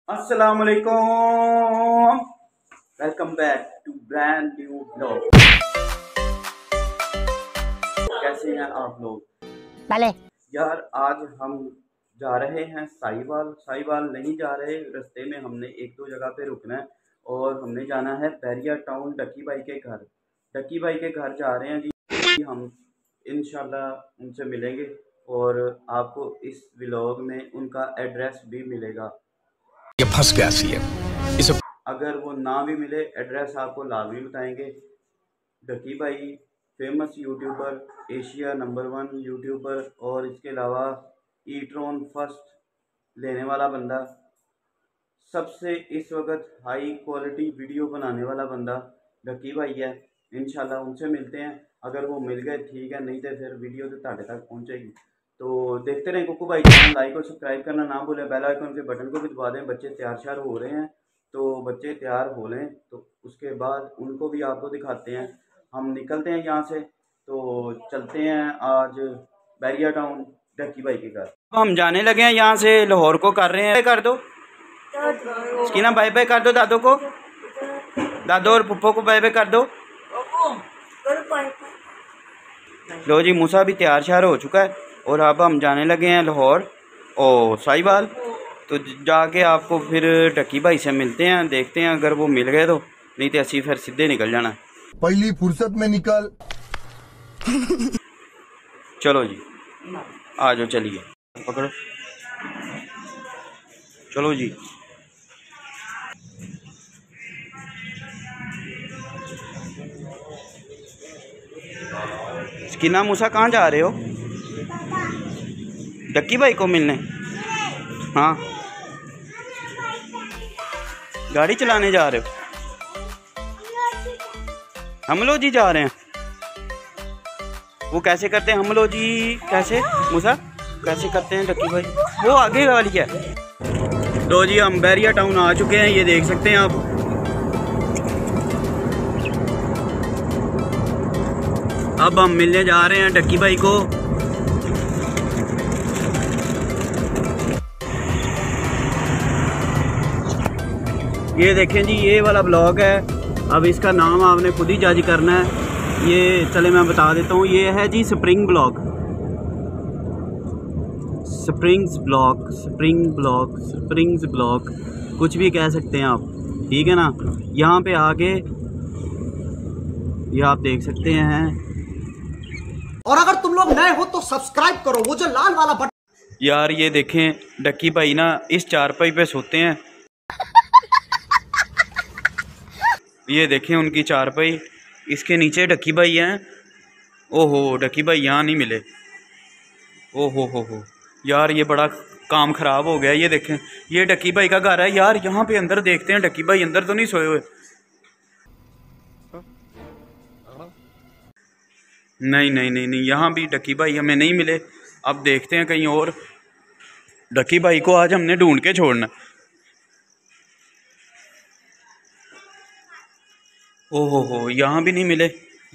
अस्सलाम वालेकुम, welcome back to brand new blog. कैसे हैं आप लोग? भले यार आज हम जा रहे हैं साहिवाल नहीं जा रहे, रास्ते में हमने एक दो जगह पे रुकना है और हमने जाना है बैरिया टाउन डक्की भाई के घर। डक्की भाई के घर जा रहे हैं जी हम, इंशाल्लाह उनसे मिलेंगे और आपको इस व्लॉग में उनका एड्रेस भी मिलेगा। ये फंस गया सीएम इसे। अगर वो ना भी मिले एड्रेस आपको लाजमी बताएंगे। Ducky Bhai famous YouTuber, Asia number 1 YouTuber और इसके अलावा ईट्रॉन फर्स्ट लेने वाला बंदा, सबसे इस वक्त हाई क्वालिटी वीडियो बनाने वाला बंदा डक्की भाई है। इंशाल्लाह उनसे मिलते हैं, अगर वो मिल गए ठीक है, नहीं तो फिर वीडियो तो ताड़े तक पहुँचेगी। तो देखते रहें कुकू भाई चैनल, लाइक और सब्सक्राइब करना ना भूलें, बेल आइकन के बटन को भी दबा दें। बच्चे तैयार श्यार हो रहे हैं तो बच्चे तैयार हो लें, तो उसके बाद उनको भी आपको दिखाते हैं। हम निकलते हैं यहाँ से, तो चलते हैं आज बैरिया टाउन डक्की भाई के घर। हम जाने लगे हैं यहाँ से, लाहौर को कर रहे हैं। कर दो स्कीना, बाय बाय कर दो दादो को, दादो और पुप्पो को बाय बाय कर दो। लो जी, मूसा भी तैयार श्यार हो चुका है और अब हम जाने लगे हैं लाहौर और साहिवाल। तो जाके आपको फिर डक्की भाई से मिलते हैं, देखते हैं अगर वो मिल गए तो, नहीं तो ऐसी फिर सीधे निकल जाना। पहली फुर्सत में निकल। चलो जी आ जाओ, चलिए पकड़ो, चलो जी। स्किना मूसा कहाँ जा रहे हो? डक्की भाई को मिलने? हाँ, गाड़ी चलाने जा रहे हो? हम लोग जी जा रहे हैं। वो कैसे करते हैं हम लोग जी? कैसे मूसा कैसे करते हैं डक्की भाई? वो आगे वाली है। तो जी हम बैरिया टाउन आ चुके हैं, ये देख सकते हैं आप। अब हम मिलने जा रहे हैं डक्की भाई को। ये देखें जी, ये वाला ब्लॉग है। अब इसका नाम आपने खुद ही जज करना है। ये चले मैं बता देता हूँ, ये है जी स्प्रिंग ब्लॉग, स्प्रिंग्स ब्लॉग, कुछ भी कह सकते हैं आप, ठीक है ना। यहाँ पे आके ये आप देख सकते हैं। और अगर तुम लोग नए हो तो सब्सक्राइब करो, वो जो लाल वाला बटन। यार ये देखें, डक्की भाई ना इस चारपाई पे सोते हैं। ये देखें उनकी चारपाई, इसके नीचे डक्की भाई हैं। ओहो, डक्की भाई यहाँ नहीं मिले। ओहो हो यार, ये बड़ा काम ख़राब हो गया। ये देखें, ये डक्की भाई का घर है यार। यहाँ पे अंदर देखते हैं, डक्की भाई अंदर तो नहीं सोए हुए? नहीं, यहाँ भी डक्की भाई हमें नहीं मिले। अब देखते हैं कहीं और। डक्की भाई को आज हमने ढूंढ के छोड़ना। ओहो, यहाँ भी नहीं मिले,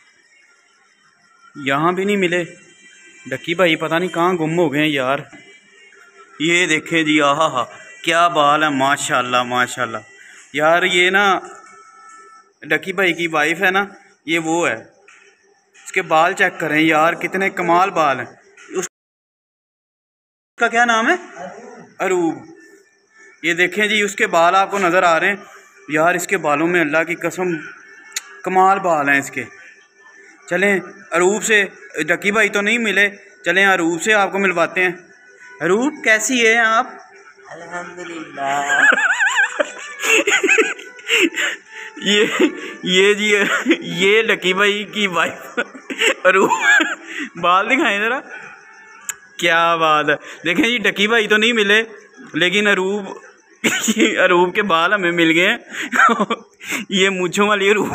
यहाँ भी नहीं मिले। डक्की भाई पता नहीं कहाँ गुम हो गए हैं यार। ये देखें जी, आहा क्या बाल है, माशाल्लाह माशाल्लाह। यार ये ना डक्की भाई की वाइफ है ना, ये वो है। इसके बाल चेक करें यार, कितने कमाल बाल हैं। उसका क्या नाम है? अरूब। ये देखें जी, उसके बाल आपको नज़र आ रहे हैं यार। इसके बालों में अल्लाह की कसम कमाल बाल हैं इसके। चलें अरूब से, डक्की भाई तो नहीं मिले, चलें अरूब से आपको मिलवाते हैं। अरूब कैसी है आप? अल्हम्दुलिल्लाह। ये जी, ये डक्की भाई की वाइफ अरूब। बाल दिखाएं ज़रा, क्या बात है। देखें जी, डक्की भाई तो नहीं मिले, लेकिन अरूब के बाल हमें मिल गए हैं। ये मूंछों वाली अरूब।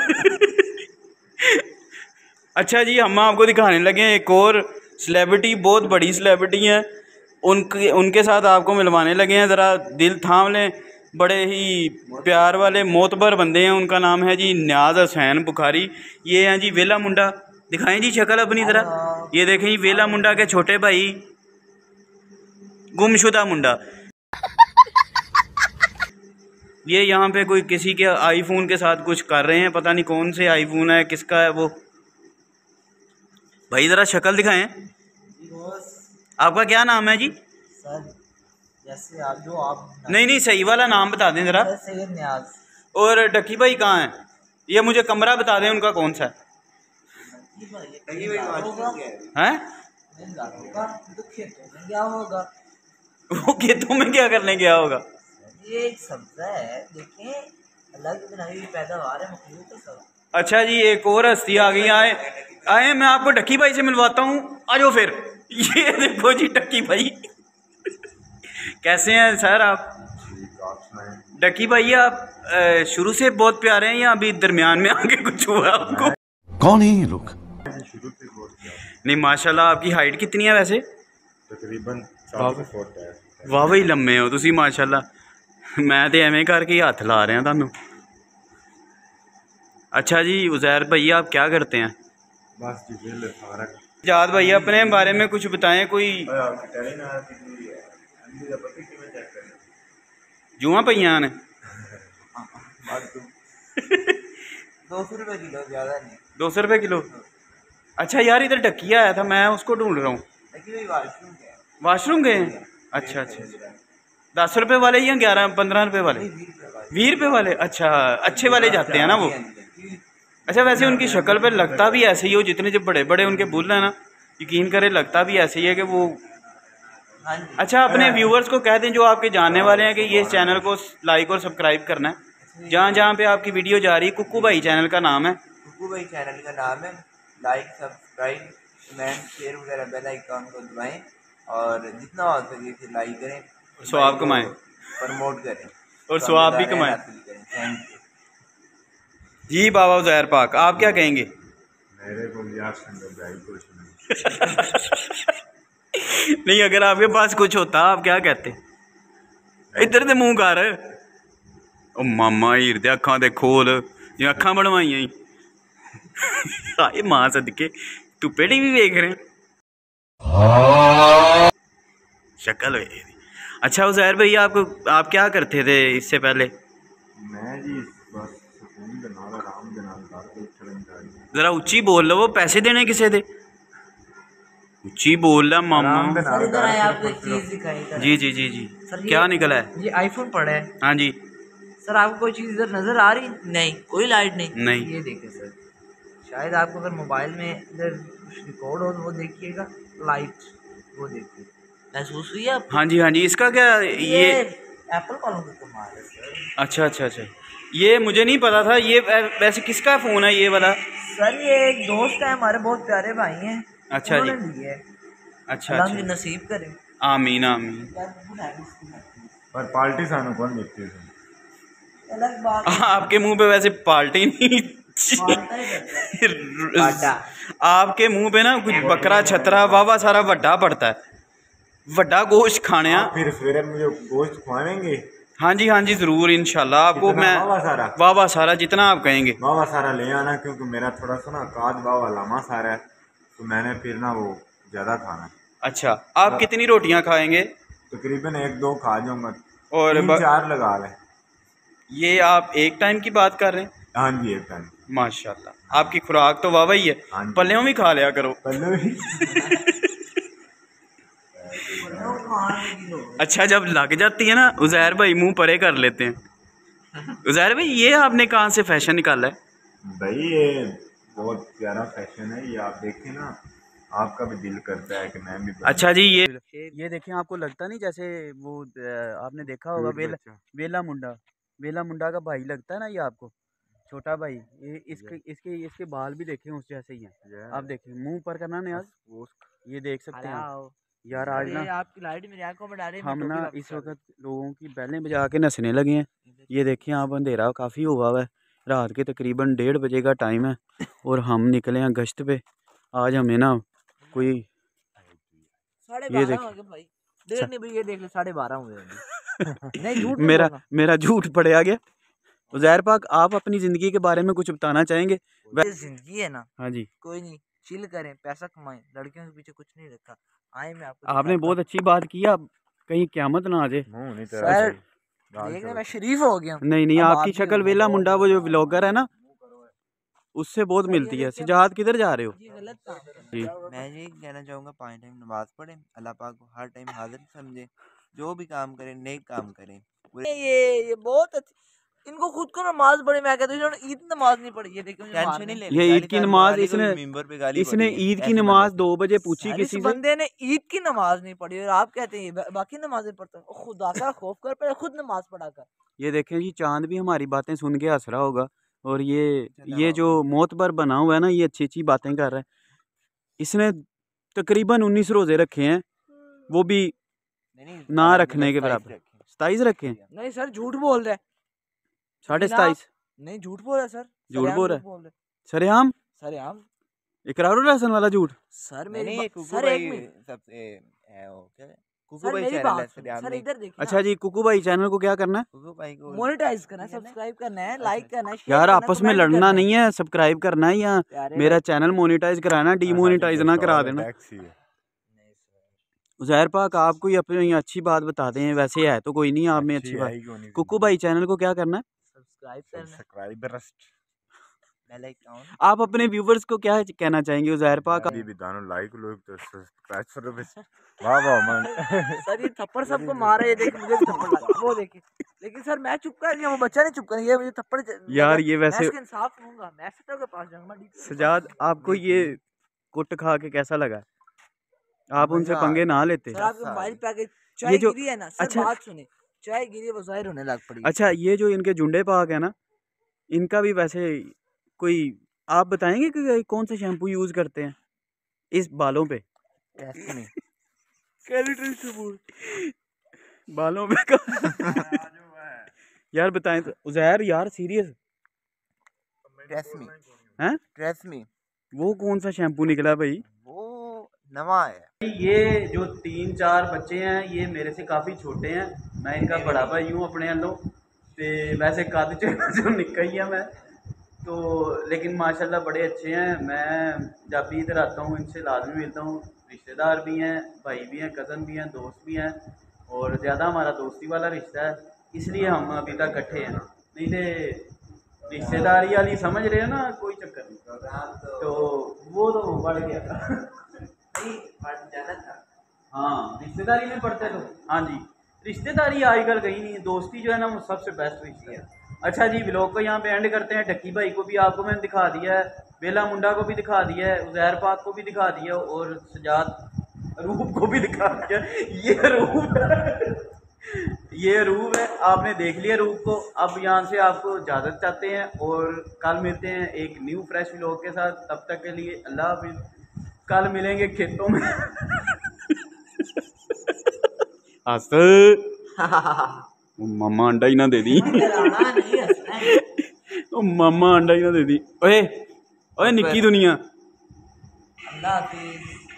अच्छा जी, हम आपको दिखाने लगे हैं एक और सेलिब्रिटी, बहुत बड़ी सेलिब्रिटी हैं। उनके साथ आपको मिलवाने लगे हैं। ज़रा दिल थाम लें, बड़े ही प्यार वाले मोतबर बंदे हैं। उनका नाम है जी नियाज़ हुसैन बुखारी। ये हैं जी वेला मुंडा। दिखाएं जी शक्ल अपनी ज़रा। ये देखें जी, वेला मुंडा के छोटे भाई, गुमशुदा मुंडा। ये यहाँ पे कोई किसी के आईफोन के साथ कुछ कर रहे हैं, पता नहीं कौन से आईफोन है, किसका है वो। भाई ज़रा शक्ल दिखाएं। आपका क्या नाम है जी? सर जैसे आप जो आप नहीं सही वाला नाम बता दें ज़रा। सैयद नियाज। और डक्की भाई कहाँ हैं? ये मुझे कमरा बता दें उनका कौन सा है। हैं? तो खेतों में क्या होगा? वो खेतों में क्या करने गया होगा? ये एक सब्जा है, देखें अल्लाह की बनाई हुई पैदावार है, मखलूक है सब। अच्छा जी, एक और हस्ती आ गई। आए मैं आपको डक्की भाई से मिलवाता हूँ, आ जाओ फिर। ये देखो जी डक्की भाई। कैसे हैं सर आप? डक्की भाई आप शुरू से बहुत प्यारे हैं या अभी दरमियान में आके कुछ हुआ आपको? कौन है ये लोग? नहीं माशाल्लाह, आपकी हाइट कितनी है वैसे? तकरीबन वाह भाई लम्बे हो तुसी माशाल्लाह। मैं तो एवें करके ही हथ ला रहा थानू। अच्छा जी उज़ैर भैया आप क्या करते हैं? बस जी जाद भैया अपने बारे में कुछ बताएं। कोई जुआ पईयां ने 200 रुपये किलो, ज़्यादा नहीं। 200 रुपये किलो। अच्छा यार इधर डकिया आया था, मैं उसको ढूंढ रहा हूँ। वाशरूम गए हैं? अच्छा 10 रुपये वाले या 11-15 रुपये वाले? 20 रुपये वाले। अच्छा अच्छे वाले जाते हैं ना वो। अच्छा वैसे उनकी शक्ल पे लगता भी ऐसे ही हो, जितने जो बड़े बड़े उनके बुल है ना, यकीन करें लगता भी ऐसे ही है कि वो। अच्छा अपने व्यूवर्स को कह दें जो आपके जानने वाले हैं कि ये चैनल को लाइक और सब्सक्राइब करना है। जहाँ जहाँ पे आपकी वीडियो जा रही है, कुक्कू भाई चैनल का नाम है। कुक्कू भाई चैनल का नाम है। लाइक सब्सक्राइब कमेंट शेयर वगैरह बेल आइकन को दबाएं और जितना हो सके लाइक करें, स्वाब कमाएं, प्रमोट करें और स्वाब भी कमाएं। थैंक यू जी बाबा उज़ैर पाक आप क्या कहेंगे? मेरे को नहीं अगर आपके पास कुछ होता आप क्या कहते? इधर तो मुंह कर ओ मामा हीर दे अखां दे खोल जो अखां बनवाइया ही। आए मां सदके धुप्पे टीवी वेख रहे हैं शक्ल है। अच्छा उज़ैर भैया आपको आप क्या करते थे इससे पहले? मैं जी बस सुकून के नाल आराम के नाल घर पे उठना। जरा उच्ची बोल लो, वो पैसे देने किसे थे? उच्ची बोल रहा मामा। सर इधर आए, आपको एक चीज दिखाई। जी जी जी जी सर क्या निकला है? ये आईफोन पड़ा है। हाँ जी सर आपको कोई चीज़ इधर नज़र आ रही? नहीं कोई लाइट नहीं। ये देखें सर, शायद आपको अगर मोबाइल में इधर कुछ रिकॉर्ड हो तो वो देखिएगा, लाइट वो देखिए महसूस हुई है आपको? हाँ जी इसका क्या ये एप्पल वालों का कमाल है सर। अच्छा ये मुझे नहीं पता था। ये वैसे किसका फ़ोन है ये वाला? सर ये एक दोस्त है हमारे, बहुत प्यारे भाई हैं। अच्छा जी लिए है। अच्छा अल्लाह की नसीब करे। आमीन आमीन। पर पार्टी सानू कौन देती है? अलग बात। आपके मुंह पे वैसे पाल्टी नहीं आपके मुंह पे ना कुछ बकरा छतरा वावा सारा वड्डा पड़ता है, वड्डा गोश्त खाने। फिर सवेरे मुझे गोश्त खवाएंगे? हाँ जी ज़रूर इंशाल्लाह आपको मैं वावा सारा जितना आप कहेंगे वावा सारा ले आना, क्योंकि मेरा थोड़ा सा ना काद वावा लामा सारा है, तो मैंने फिर ना वो ज़्यादा खाना। अच्छा आप कितनी रोटियां खाएंगे? तकरीबन 1-2 खा जाऊंगा और 3-4 लगा लें। ये आप एक टाइम की बात कर रहे हैं? हाँ जी एक टाइम। माशाल्लाह आपकी खुराक तो वाह ही है। पल्लियों भी खा लिया करो। अच्छा जब लग जाती है ना उज़ैर भाई मुंह परे कर लेते हैं। उज़ैर भाई ये आपने कहाँ से फैशन निकाला है? भाई ये बहुत प्यारा फैशन है, ये आप देखें ना, आपका भी दिल करता है कि मैं भी। अच्छा जी ये देखें, आपको लगता नहीं जैसे वो आपने देखा होगा वेला मुंडा का भाई लगता है ना ये आपको, छोटा भाई। ये इसके बाल भी देखें उस जैसे ही हैं। आप देखें मुंह पर करना नहीं आज, ये देख सकते हैं आप। यार आज ना आपकी लाइट मेरी आंखों में डाली, हम ना इस वक्त लोगों की बैलें बजा के नसने लगे हैं। ये देखिए आप अंधेरा काफ़ी हुआ हुआ है, रात के तकरीबन 1:30 बजे का टाइम है और हम निकले हैं गश्त पे। आज हमें ना कोई ये देख 12:30 हुए। नहीं झूठ मेरा झूठ पड़ गया। उज़ैर पाक आप अपनी ज़िंदगी के बारे में कुछ बताना चाहेंगे? जिंदगी है ना, हाँ जी कोई नहीं, चिल करें, पैसा कमाएं, लड़कियों के पीछे कुछ नहीं रखा। आए मैं आपको आपने बहुत अच्छी बात की, आप कहीं क़यामत ना आ जाए। सर देखने में शरीफ हो गया। नहीं नहीं, अब आपकी आप भी शक्ल हो वेला गए। मुंडा वो जो व्लॉगर है ना उससे बहुत मिलती है। सजाद किधर जा रहे हो? ये गलत काम कर रहे जी हैं। मैं ये कहना चाहूँगा 5 टाइम नमाज पढ़ें, अल्लाह पाक को हर टाइम हाजिर समझे, जो भी काम करें नेक काम करें। ये बहुत इनको खुद को नमाज पढ़ी, मैं कहता हूँ इन्होंने ईद नमाज नहीं पढ़ी। ये देखो टेंशन नहीं लेनी। ये ईद की नमाज इसने इसने ईद की नमाज 2 बजे पूछी इस किसी से। बंदे ने ईद की नमाज नहीं पढ़ी और आप कहते हैं ये बाकी नमाजें पढ़ता है। खुदा का खौफ कर, पहले खुद नमाज पढ़ा कर। ये देखें जी, चांद भी हमारी बातें सुन के हंस रहा होगा। और ये जो मोतबर बना हुआ है ना, ये अच्छी अच्छी बातें कर रहा है। इसने तकरीबन 19 रोजे रखे हैं, वो भी ना रखने के बराबर। 27 रखे हैं? नहीं सर झूठ बोल रहे हैं। 27.5 नहीं झूठ बोल रहा है सर, झूठ बोल रहा है बोल रहे सरेआम, सरेआम इकरारुल हसन वाला झूठ। सर नहीं मेरी ये बा- कुकू सर भाई एक मिनट सबसे है वो क्या है? कुकू सर भाई मेरी चैनल है बात सर, सुनो, सर नहीं इधर देखिए अच्छा जी, कुकू भाई चैनल को क्या करना है? कुकू भाई को मोनेटाइज करना है, सब्सक्राइब करना है, लाइक करना है, शेयर यार करना है, आपस में कमेंट लड़ना करना नहीं है, सब्सक्राइब करना है या प्यारे मेरा चैनल मोनेटाइज कराना, डीमोनेटाइज ना करा देना। टैक्सी है। उज़ैर पाक आप कोई अपनी अच्छी बात बता दें, वैसे है तो कोई नहीं, आप में अच्छी बात। है क्यों नहीं? कुकू भाई चैनल को क्या करना है? सब्सक्राइब करना है। Subscriber bell icon. आप अपने व्यूवर्स को क्या कहना चाहेंगे? उज़ैर पाक अभी भी दानो लाइक लोग तो सब्सक्राइब करो बस। वाह वाह मन। सर ये थप्पड़ सबको मारा, ये देख मुझे भी थप्पड़ लगा वो देखिए। लेकिन सर मैं चुप कर गया, वो बच्चा नहीं चुप कर, ये मुझे थप्पड़ यार ये मैं वैसे इसका इंसाफ लूंगा, मैं सेटर के पास जाऊंगा, मैं DP सजाद आपको ये कुट खा के कैसा लगा? आप उनसे पंगे ना लेते। सर आपके मोबाइल पे आके ये चाय जो- गिरी है ना सर, अच्छा- बात सुने, चाय गिरी है वो जाहिर होने लग पड़ी। अच्छा, ये जो इनके जुंडे पाक है ना, इनका भी वैसे कोई आप बताएंगे कि कौन सा शैम्पू यूज करते हैं इस बालों पे? ट्रेसमी बालों पे यार बताएं तो उज़ैर, यार सीरियस ट्रेसमी हैं? ट्रेसमी वो कौन सा शैम्पू निकला भाई? वो नवा है। ये जो 3-4 बच्चे हैं ये मेरे से काफ़ी छोटे हैं, मैं इनका बड़ा भाई हूँ अपने वालों ते वैसे कद जो निक्का ही है मैं तो, लेकिन माशाल्लाह बड़े अच्छे हैं। मैं जब भी इधर आता हूँ इनसे लाजमी मिलता हूँ। रिश्तेदार भी हैं, भाई भी हैं, कज़न भी हैं, दोस्त भी हैं और ज़्यादा हमारा दोस्ती वाला रिश्ता है, इसलिए हम अभी तक इकट्ठे हैं। नहीं तो रिश्तेदारी वाली समझ रहे हो ना, कोई चक्कर नहीं। तो वो तो बढ़ गया था हाँ, रिश्तेदारी में पढ़ते तो हाँ जी, रिश्तेदारी आजकल कहीं नहीं है, दोस्ती जो है ना वो सबसे बेस्ट रिश्ता है। अच्छा जी, व्लॉग को यहाँ पे एंड करते हैं। ढक्की भाई को भी आपको मैंने दिखा दिया है, बेला मुंडा को भी दिखा दिया है, उज़ैर पाक को भी दिखा दिया और सजाद रूप को भी दिखा दिया। ये रूप है, आपने देख लिया रूप को। अब यहाँ से आपको इजाज़त चाहते हैं और कल मिलते हैं एक न्यू फ्रेश व्लॉग के साथ। तब तक के लिए अल्लाह हाफिज़। कल मिलेंगे खेतों में मम्मा अंडा ही ना दे दी मम्मा अंडा ही ना दे दी। ओए ओए निक्की दुनिया। अल्लाह हाफिज़।